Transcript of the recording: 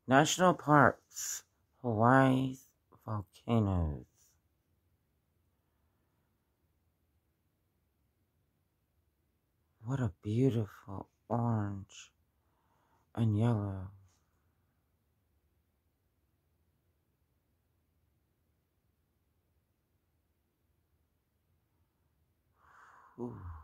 National parks, Hawaii's volcanoes. What a beautiful orange and yellow. Ooh.